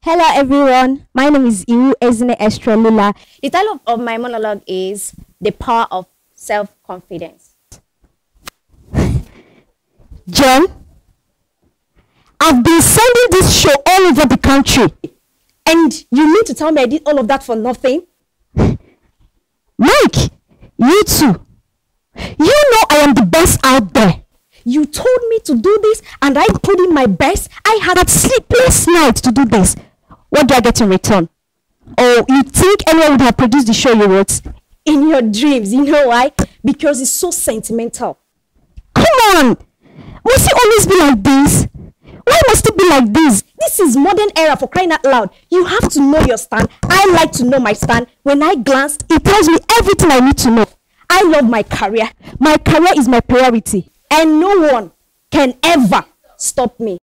Hello everyone, my name is Iwu Ezine Estrelula. The title of my monologue is The Power of Self-Confidence. John, I've been sending this show all over the country. And you mean to tell me I did all of that for nothing? Mike, you too. You know I am the best out there. You told me to do this and I put in my best. I had a sleepless night to do this. What do I get in return? Oh, you think anyone would have produced the show you wrote? In your dreams, you know why? Because it's so sentimental. Come on! Must it always be like this? Why must it be like this? This is modern era, for crying out loud. You have to know your stand. I like to know my stand. When I glance, it tells me everything I need to know. I love my career. My career is my priority. And no one can ever stop me.